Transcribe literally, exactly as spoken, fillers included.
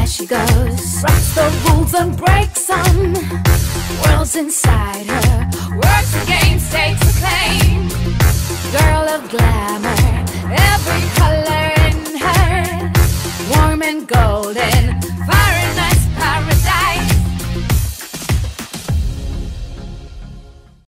she goes, rocks the rules and breaks them. World's inside her, works the game, stakes a claim. Girl of glamour, every color in her, warm and golden,